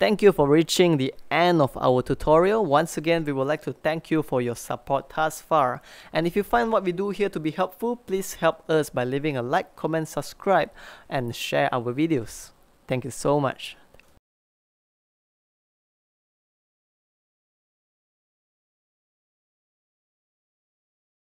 Thank you for reaching the end of our tutorial. Once again, we would like to thank you for your support thus far. And if you find what we do here to be helpful, please help us by leaving a like, comment, subscribe, and share our videos. Thank you so much.